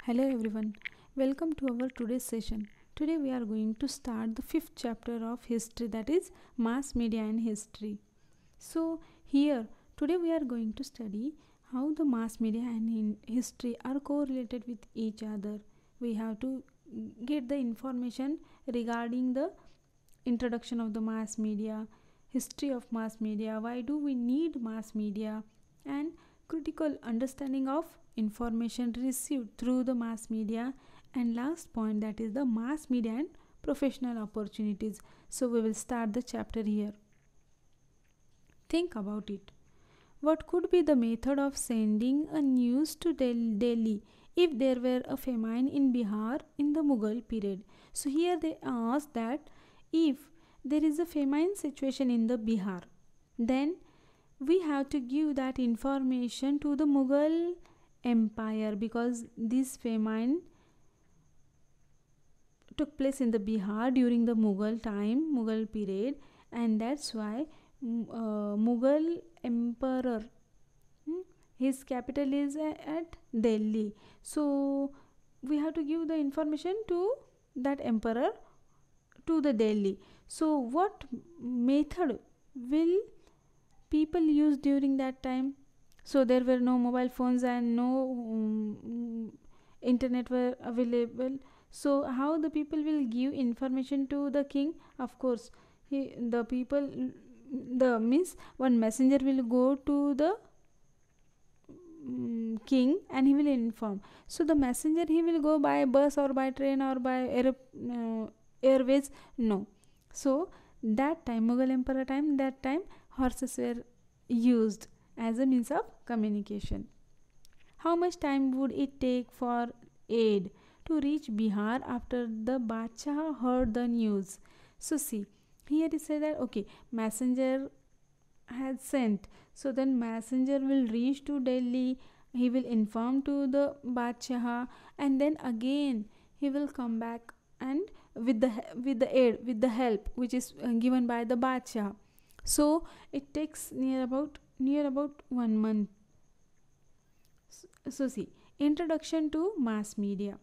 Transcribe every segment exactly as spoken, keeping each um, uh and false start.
Hello everyone, welcome to our today's session. Today we are going to start the fifth chapter of history, that is mass media and history. So here today we are going to study how the mass media and in history are correlated with each other. We have to get the information regarding the introduction of the mass media, history of mass media, why do we need mass media, and critical understanding of information received through the mass media, and last point, that is the mass media and professional opportunities. So we will start the chapter here. Think about it. What could be the method of sending a news to Delhi if there were a famine in Bihar in the Mughal period? So here they ask that if there is a famine situation in the Bihar, then we have to give that information to the Mughal empire, because this famine took place in the Bihar during the Mughal time, Mughal period, and that's why uh, Mughal emperor, hmm, his capital is at Delhi. So we have to give the information to that emperor to the Delhi. So what method will people use during that time? So there were no mobile phones and no um, internet were available. So how the people will give information to the king? Of course, he, the people, the means one messenger will go to the um, king and he will inform. So the messenger, he will go by bus or by train or by air, uh, airways? No. So that time, Mughal emperor time, that time horses were used as a means of communication. How much time would it take for aid to reach Bihar after the Badshah heard the news? So see, here it says that okay, messenger has sent, so then messenger will reach to Delhi, he will inform to the Badshah, and then again he will come back and with the with the aid, with the help which is uh, given by the Badshah. So it takes near about near about one month. So, so see, introduction to mass media.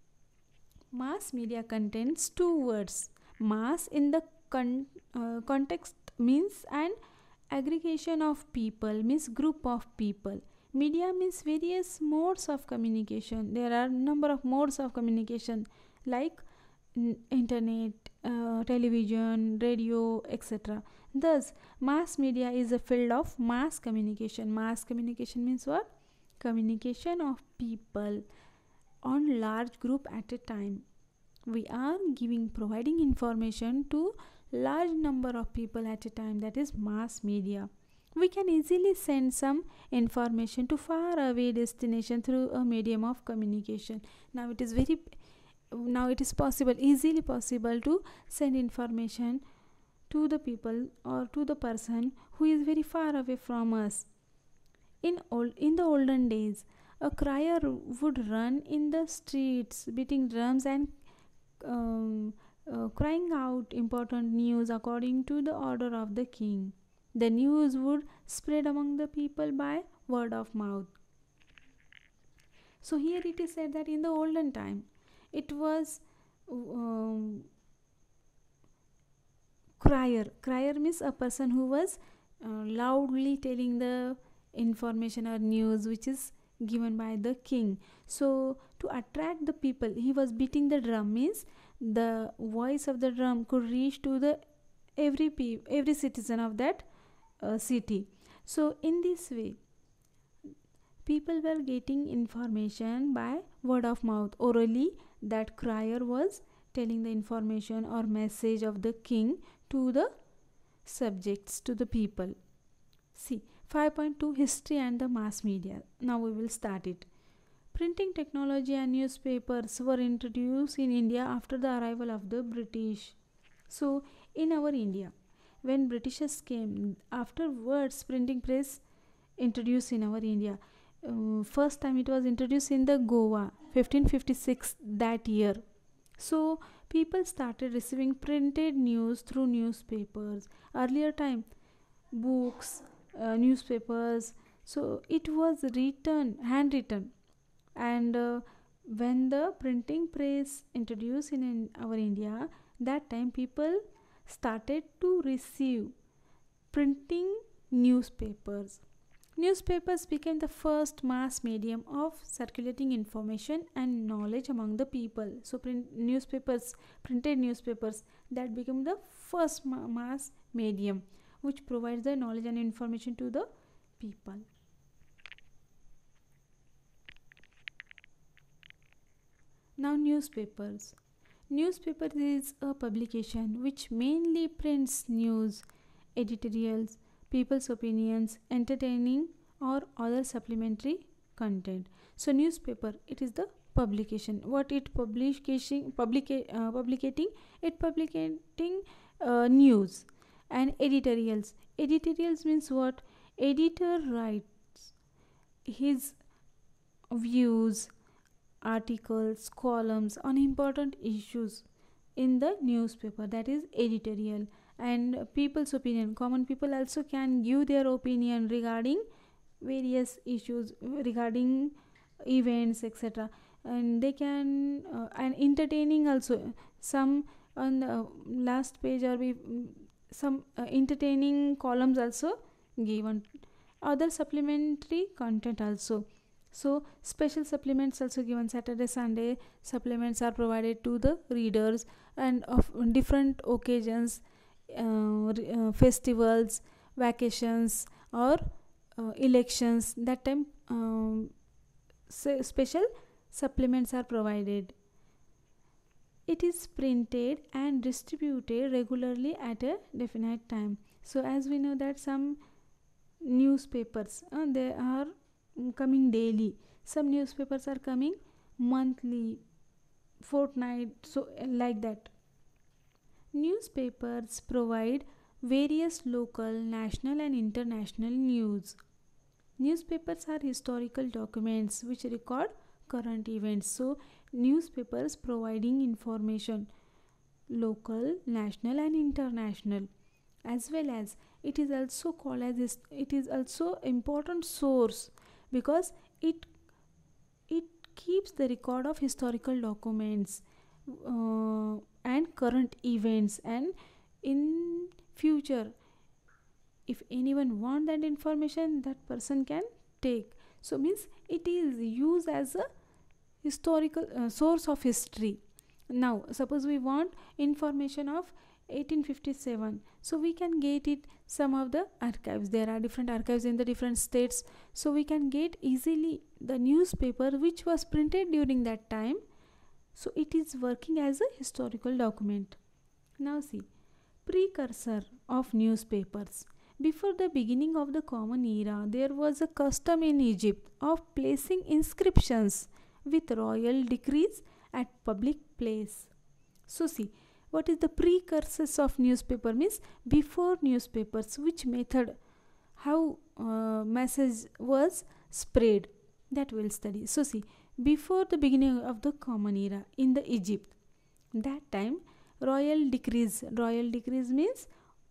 Mass media contains two words. Mass in the con- uh, context means an aggregation of people, means group of people. Media means various modes of communication. There are number of modes of communication like n- internet, uh, television, radio, et cetera. Thus, mass media is a field of mass communication. Mass communication means what? Communication of people on large group at a time. We are giving providing information to large number of people at a time, that is mass media. We can easily send some information to far away destination through a medium of communication. Now it is very now it is possible, easily possible to send information to the people or to the person who is very far away from us. In old in the olden days, a crier would run in the streets beating drums and um, uh, crying out important news according to the order of the king. The news would spread among the people by word of mouth. So here it is said that in the olden time, it was um, crier. Crier means a person who was uh, loudly telling the information or news which is given by the king. So to attract the people, he was beating the drum, means the voice of the drum could reach to the every pe- every citizen of that uh, city. So in this way, people were getting information by word of mouth. Orally, that crier was telling the information or message of the king to the subjects, to the people. See, five point two, history and the mass media. Now we will start it. Printing technology and newspapers were introduced in India after the arrival of the British. So in our India, when Britishers came, afterwards printing press introduced in our India. Uh, first time it was introduced in the Goa, fifteen fifty-six, that year. So people started receiving printed news through newspapers. Earlier time, books, uh, newspapers, so it was written, handwritten, and uh, When the printing press introduced in, in our India, that time people started to receive printing newspapers. Newspapers became the first mass medium of circulating information and knowledge among the people. So print newspapers, printed newspapers, that became the first ma- mass medium which provides the knowledge and information to the people. Now newspapers. Newspaper is a publication which mainly prints news, editorials, people's opinions, entertaining or other supplementary content. So newspaper, it is the publication. What it publication publica- uh, publicating? It publicating uh, news. And editorials. Editorials means what? Editor writes his views, articles, columns on important issues in the newspaper, that is editorial. And people's opinion, common people also can give their opinion regarding various issues, regarding events, etc. And they can uh, and entertaining also, some on the last page or be some uh, entertaining columns also given, other supplementary content also. So special supplements also given, Saturday Sunday supplements are provided to the readers, and of different occasions, uh, uh, festivals, vacations, or uh, elections, that time um, so special supplements are provided. It is printed and distributed regularly at a definite time. So as we know that some newspapers uh, they are coming daily, some newspapers are coming monthly, fortnight, so like that. Newspapers provide various local, national and international news. Newspapers are historical documents which record current events. So newspapers providing information, local, national and international, as well as it is also called as it is also important source, because it it keeps the record of historical documents uh, and current events, and in future if anyone want that information, that person can take. So means it is used as a historical uh, source of history. Now suppose we want information of eighteen fifty-seven, so we can get it some of the archives, there are different archives in the different states, so we can get easily the newspaper which was printed during that time, so it is working as a historical document. Now see, precursor of newspapers. Before the beginning of the common era, there was a custom in Egypt of placing inscriptions with royal decrees at public place. So see, what is the precursors of newspaper means before newspapers, which method, how uh, message was spread, that we'll study. So see, before the beginning of the common era in the Egypt, that time royal decrees, royal decrees means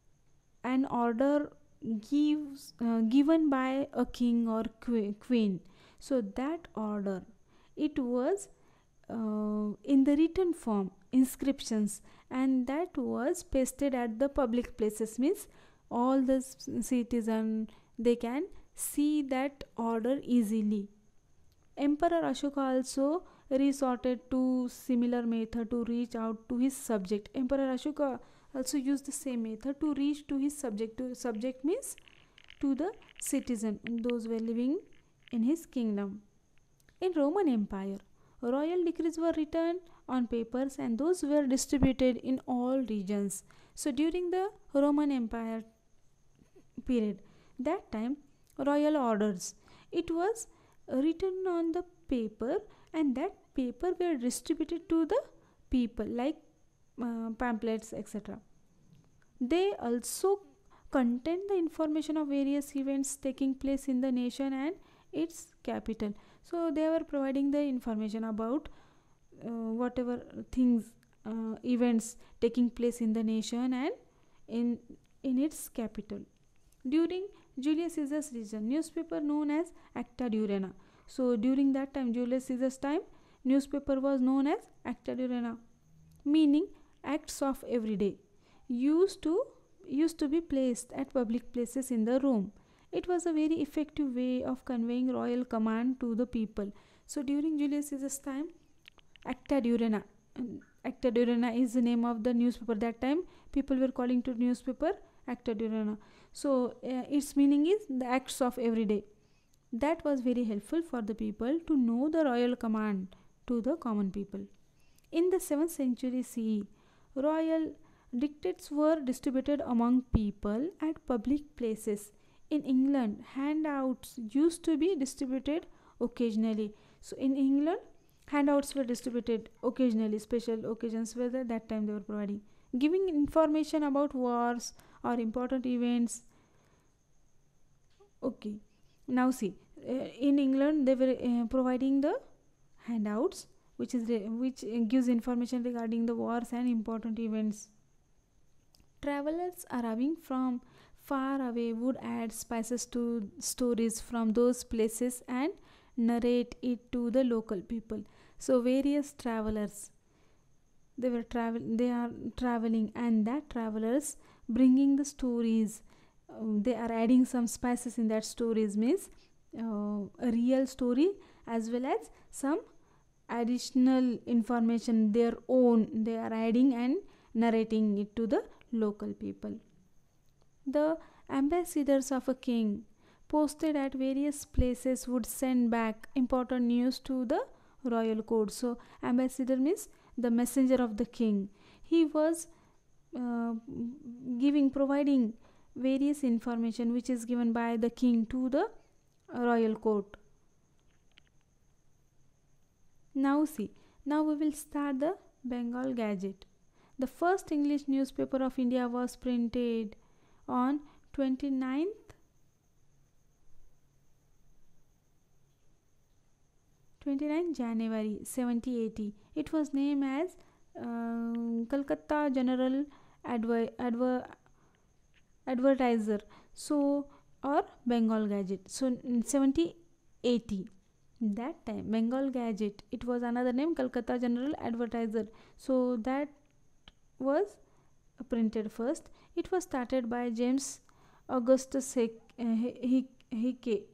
an order gives uh, given by a king or que- queen. So that order, it was uh, in the written form, inscriptions, and that was pasted at the public places, means all the citizen they can see that order easily. Emperor Ashoka also resorted to similar method to reach out to his subject. Emperor Ashoka also used the same method to reach to his subject. To subject means to the citizen, those were living in his kingdom. In Roman Empire, royal decrees were written on papers and those were distributed in all regions. So during the Roman Empire period, that time royal orders, it was written on the paper, and that paper were distributed to the people like uh, pamphlets, etc. They also contain the information of various events taking place in the nation and its capital. So they were providing the information about uh, whatever things, uh, events taking place in the nation and in in its capital. During Julius Caesar's reign, newspaper known as Acta Durena. So during that time, Julius Caesar's time, newspaper was known as acta diurna, meaning acts of every day, used to used to be placed at public places in the room. It was a very effective way of conveying royal command to the people. So during Julius Caesar's time, acta diurna, acta diurna is the name of the newspaper. That time people were calling to newspaper acta diurna. So uh, its meaning is the acts of every day. That was very helpful for the people to know the royal command to the common people. In the seventh century C E, royal dictates were distributed among people at public places. In England, handouts used to be distributed occasionally. So in England, handouts were distributed occasionally. Special occasions were there, that time they were providing, giving information about wars or important events. Okay, now see, uh, in England they were uh, providing the handouts, which is re- which uh, gives information regarding the wars and important events. Travelers arriving from far away would add spices to stories from those places and narrate it to the local people. So various travelers, they were travel they are traveling, and that travelers bringing the stories, um, they are adding some spices in that stories, means uh, a real story as well as some additional information their own they are adding and narrating it to the local people. The ambassadors of a king posted at various places would send back important news to the royal court. So ambassador means the messenger of the king. He was uh, giving providing various information which is given by the king to the royal court. Now see, now we will start the Bengal Gazette. The first English newspaper of India was printed on twenty-ninth January seventeen eighty. It was named as uh, Calcutta General Adver- Adver- Advertiser, so or Bengal Gazette. So in seventeen eighty, that time Bengal Gazette, it was another name, Calcutta General Advertiser. So that was uh, printed first. It was started by James Augustus Hick, uh, Hick, Hickey,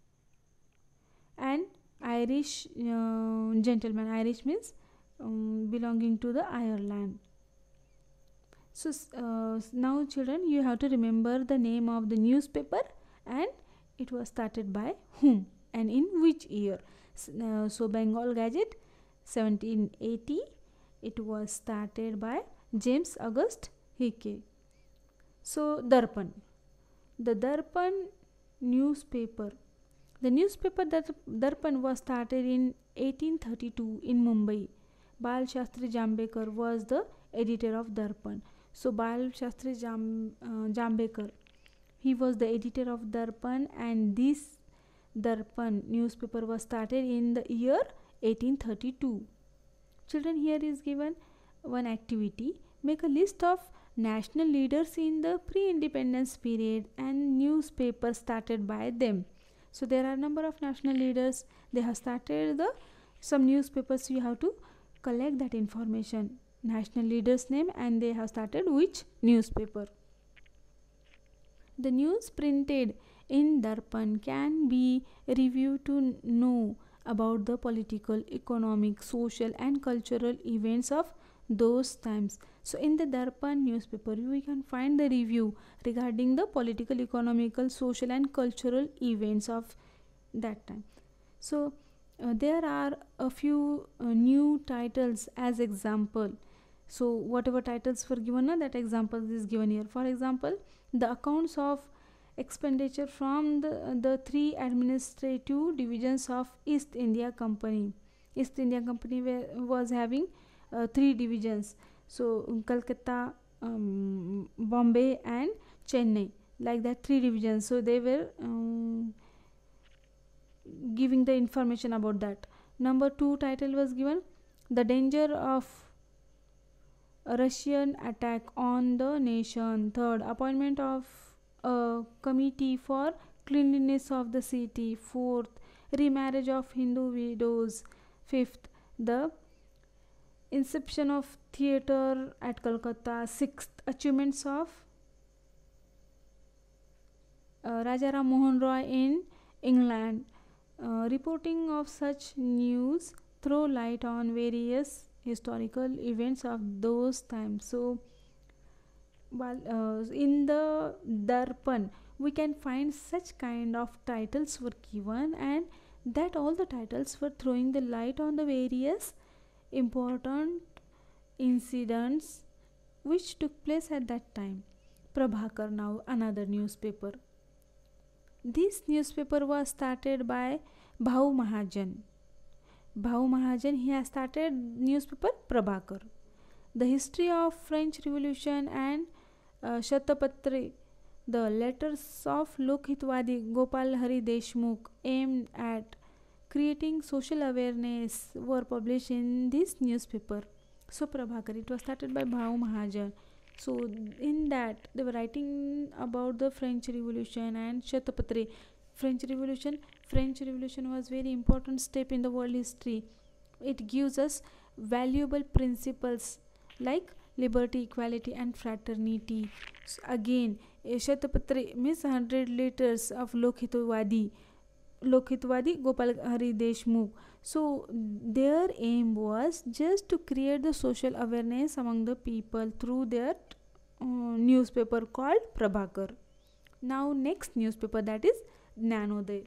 an Irish uh, gentleman. Irish means um, belonging to the Ireland. So uh, now children, you have to remember the name of the newspaper and it was started by whom and in which year. Uh, so Bengal Gazette seventeen eighty, it was started by James August Hickey. So Darpan, the Darpan newspaper, the newspaper that Darpan was started in eighteen thirty-two in Mumbai. Bal Shastri Jambekar was the editor of Darpan. So Bal Shastri Jam, uh, Jambekar, he was the editor of Darpan, and this Darpan newspaper was started in the year eighteen thirty-two. Children, here is given one activity. Make a list of national leaders in the pre-independence period and newspapers started by them. So there are number of national leaders, they have started the some newspapers. You have to collect that information, national leaders name, and they have started which newspaper. The news printed in Darpan can be reviewed to know about the political, economic, social and cultural events of those times. So in the Darpan newspaper we can find the review regarding the political, economical, social and cultural events of that time. So uh, there are a few uh, new titles as example. So whatever titles were given, na, that example is given here. For example, the accounts of expenditure from the, the three administrative divisions of East India Company. East India Company were, was having uh, three divisions. So um, Calcutta, um, Bombay and Chennai, like that, three divisions. So they were um, giving the information about that. Number two title was given, the danger of a Russian attack on the nation. Third, appointment of a committee for cleanliness of the city. Fourth, remarriage of Hindu widows. Fifth, the inception of theatre at Calcutta, sixth achievements of uh, Raja Ram Mohan Roy in England. Uh, reporting of such news throw light on various historical events of those times. So, while uh, in the Darpan, we can find such kind of titles were given, and that all the titles were throwing the light on the various important incidents which took place at that time. Prabhakar, now another newspaper. This newspaper was started by Bhau Mahajan. Bhau Mahajan, he has started newspaper Prabhakar. The history of French Revolution and uh, Shatapatre, the letters of Lokhitwadi Gopal Hari Deshmukh aimed at creating social awareness were published in this newspaper. So Prabhakar, it was started by Bhau Mahajan. So in that they were writing about the French Revolution and Shatapatre. French Revolution, French Revolution was very important step in the world history. It gives us valuable principles like liberty, equality, and fraternity. So again, Shatapatre means one hundred letters of Lokhitwadi. Lokhitwadi Gopal Hari Deshmukh. So their aim was just to create the social awareness among the people through their uh, newspaper called Prabhakar. Now next newspaper, that is Jnanoday.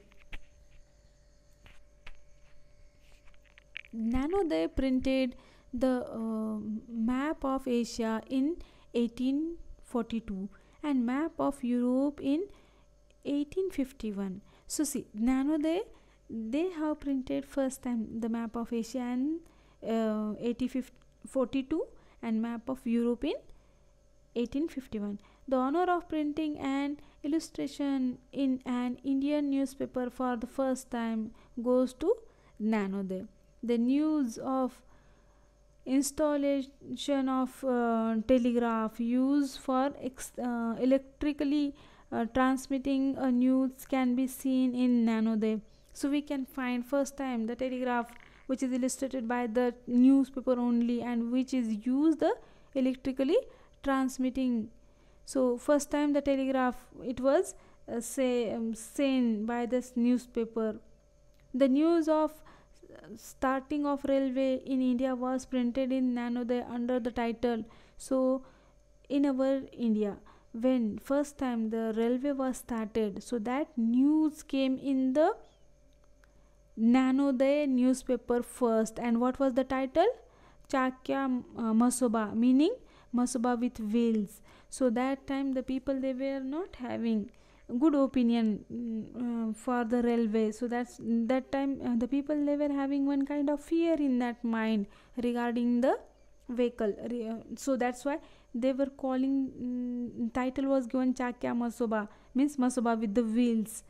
Jnanoday printed the uh, map of Asia in eighteen forty-two and map of Europe in eighteen fifty-one. So see, Jnanoday, they have printed first time the map of Asia in uh, eighteen forty-two and map of Europe in eighteen fifty-one. The honor of printing an illustration in an Indian newspaper for the first time goes to Jnanoday. The news of installation of uh, telegraph used for ex- uh, electrically uh, transmitting a news can be seen in Jnanoday. So we can find first time the telegraph which is illustrated by the newspaper only and which is used the electrically transmitting. So first time the telegraph, it was uh, say um, seen by this newspaper. The news of uh, starting of railway in India was printed in Jnanoday under the title So in Our India. When first time the railway was started, so that news came in the Jnanoday newspaper first. And what was the title? Chakya uh, Masoba, meaning Masoba with wheels. So that time the people, they were not having good opinion uh, for the railway. So that's that time uh, the people, they were having one kind of fear in that mind regarding the vehicle. So that's why they were calling um, title was given Chakya Masoba, means Masoba with the wheels.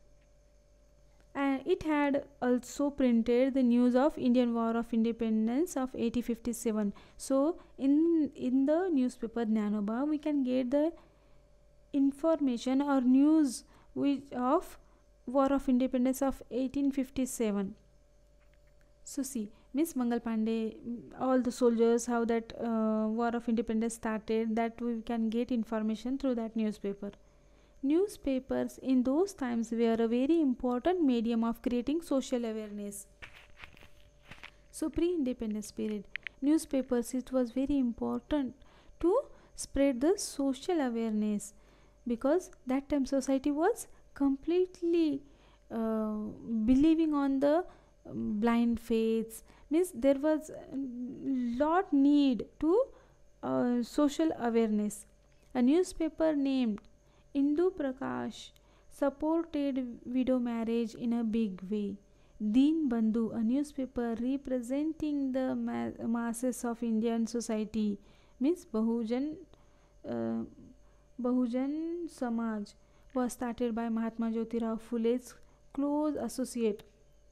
And it had also printed the news of Indian War of Independence of eighteen fifty-seven. So in in the newspaper Jnanoday, we can get the information or news which of War of Independence of eighteen fifty-seven. So see, Miss Mangal Pandey, all the soldiers, how that uh, War of Independence started, that we can get information through that newspaper. Newspapers in those times were a very important medium of creating social awareness. So pre-independence period, newspapers, it was very important to spread the social awareness, because that time society was completely uh, believing on the um, blind faiths, means there was a lot need to uh, social awareness. A newspaper named Indu Prakash supported widow marriage in a big way. Deen Bandhu, a newspaper representing the ma- masses of Indian society, means Bahujan uh, Bahujan Samaj, was started by Mahatma Jyotirao Phule's close associate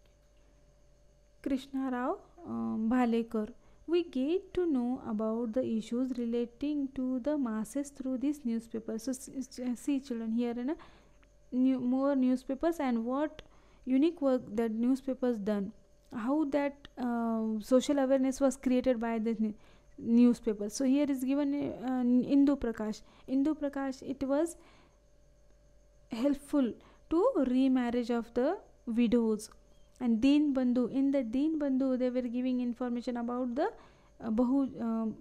Krishna Rao um, Bhalekar. We get to know about the issues relating to the masses through this newspaper. So see children, here in a new, more newspapers and what unique work that newspapers done. how that uh, social awareness was created by the n- newspaper. So here is given uh, Indu Prakash. Indu Prakash, it was helpful to remarriage of the widows. And Deen Bandhu, in the Deen Bandhu they were giving information about the uh, Bahu um,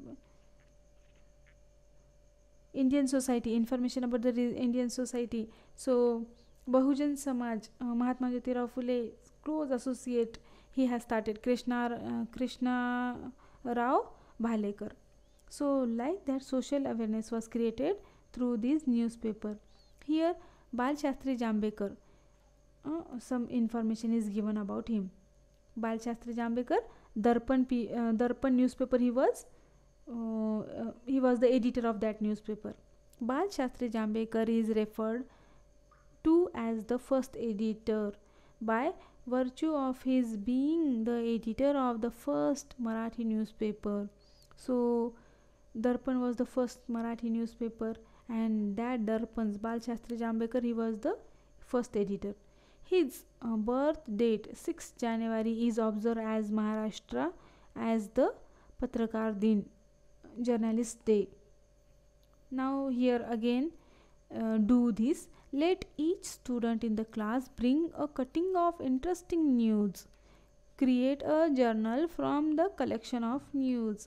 Indian society, information about the re- Indian society. So Bahujan Samaj, uh, Mahatma Jyotirao Phule, close associate, he has started Krishna uh, Krishna Rao Bhalekar. So like that, social awareness was created through this newspaper. Here Bal Shastri Jambekar, uh, some information is given about him. Bal Shastri Jambekar, Darpan, P, uh, Darpan newspaper, he was uh, uh, he was the editor of that newspaper. Bal Shastri Jambekar is referred to as the first editor by virtue of his being the editor of the first Marathi newspaper. So Darpan was the first Marathi newspaper, and that Darpan's Bal Shastri Jambekar, he was the first editor. His uh, birth date sixth January is observed as Maharashtra as the Patrakar Din, journalist day. Now here again, uh, do this. Let each student in the class bring a cutting of interesting news. Create a journal from the collection of news.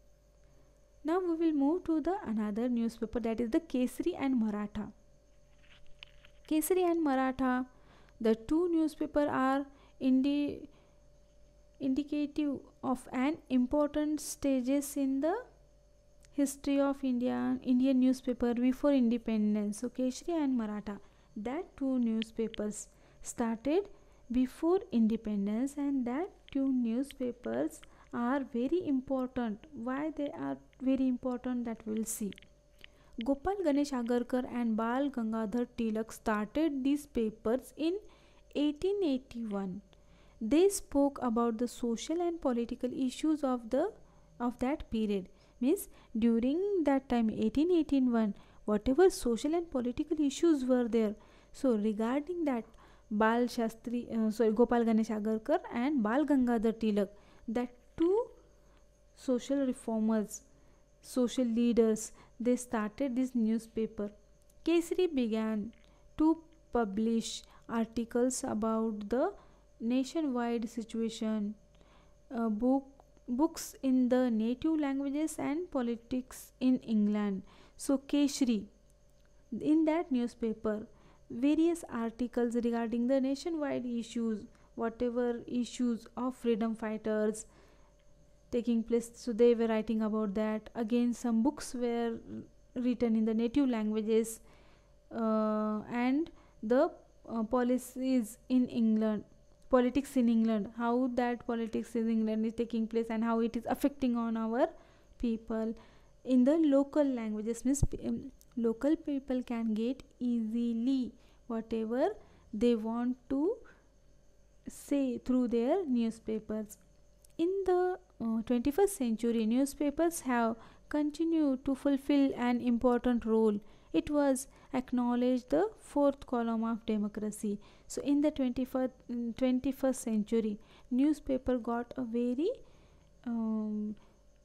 Now we will move to the another newspaper, that is the Kesari and Maratha. Kesari and Maratha, the two newspaper are indi- indicative of an important stages in the history of India, Indian newspaper before independence. So Kesari and Maratha, that two newspapers started before independence, and that two newspapers are very important. Why they are very important, that we will see. Gopal Ganesh Agarkar and Bal Gangadhar Tilak started these papers in eighteen eighty-one. They spoke about the social and political issues of the of that period. Means during that time, eighteen eighty-one, whatever social and political issues were there. So regarding that, Bal Shastri, uh, sorry, Gopal Ganesh Agarkar and Bal Gangadhar Tilak, that two social reformers, social leaders, they started this newspaper. Kesari began to publish articles about the nationwide situation, uh, book, books in the native languages and politics in England. So Kesari, in that newspaper, various articles regarding the nationwide issues, whatever issues of freedom fighters taking place, so they were writing about that. Again, some books were written in the native languages, uh, and the uh, policies in England, politics in England, how that politics in England is taking place and how it is affecting on our people in the local languages. Means um, local people can get easily whatever they want to say through their newspapers. In the uh, twenty-first century, newspapers have continued to fulfill an important role. It was acknowledged the fourth column of democracy. So in the twenty-first, twenty-first century, newspaper got a very um,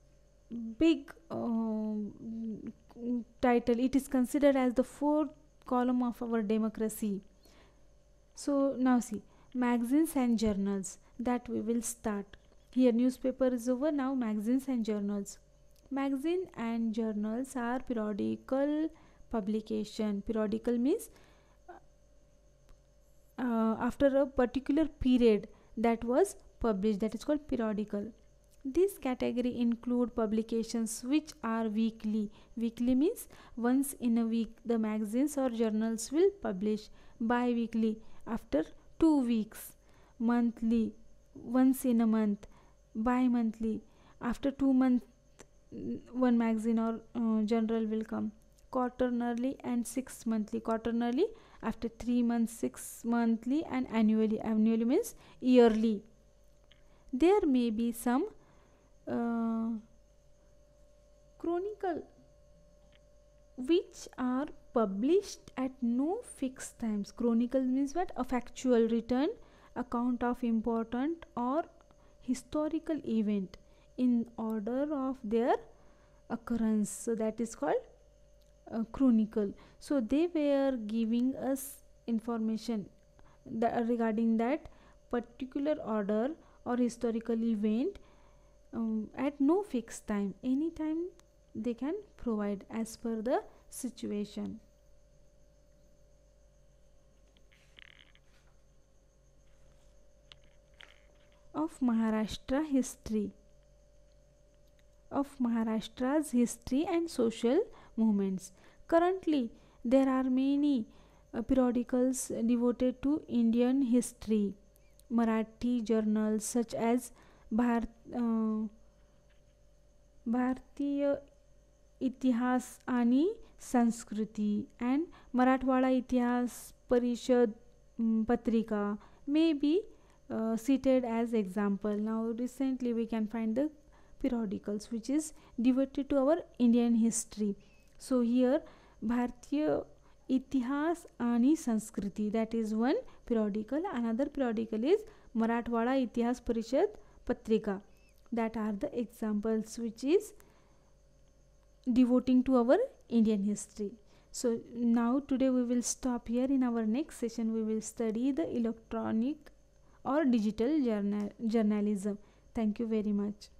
big um, title. It is considered as the fourth column of our democracy. So now see, magazines and journals, that we will start. Here newspaper is over, now magazines and journals. Magazine and journals are periodical publication. Periodical means uh, after a particular period that was published, that is called periodical. This category include publications which are weekly. Weekly means once in a week the magazines or journals will publish. Bi-weekly, after two weeks. Monthly, once in a month. Bi-monthly, after two months one magazine or uh, journal will come. Quaternary and six monthly. Quaternary after three months, six monthly, and annually. Annually means yearly. There may be some uh, chronicle which are published at no fixed times. Chronicle means what? A factual written account of important or historical event in order of their occurrence, so that is called uh, chronicle. So they were giving us information that regarding that particular order or historical event um, at no fixed time, anytime they can provide as per the situation. Of Maharashtra history, of Maharashtra's history and social movements. Currently, there are many uh, periodicals devoted to Indian history. Marathi journals such as Bharat, uh, भारतीय इतिहास आणि संस्कृती and Marathwada इतिहास परिषद um, patrika may be uh, cited as example. Now recently we can find the periodicals which is devoted to our Indian history. So here Bharatiya Itihas आणि Sanskriti, that is one periodical. Another periodical is Marathwada Itihas Parishad Patrika. That are the examples which is devoting to our Indian history. So now today we will stop here. In our next session we will study the electronic or digital journal journalism. Thank you very much.